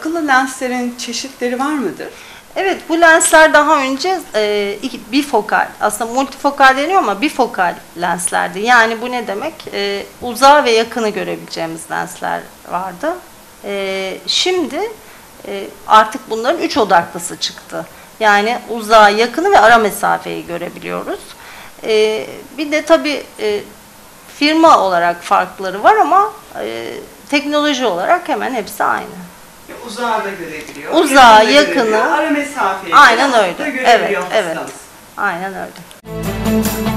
akıllı lenslerin çeşitleri var mıdır? Evet, bu lensler daha önce bifokal, aslında multifokal deniyor ama bifokal lenslerdi. Yani bu ne demek? Uzağı ve yakını görebileceğimiz lensler vardı. Şimdi artık bunların 3 odaklısı çıktı. Yani uzağı, yakını ve ara mesafeyi görebiliyoruz. Bir de tabii firma olarak farkları var ama teknoloji olarak hemen hepsi aynı. Uzağı da görebiliyor. Uzağı, yakını, ara mesafeyi aynen öyle. Evet, görebiliyor evet. hastamız. Aynen öyle.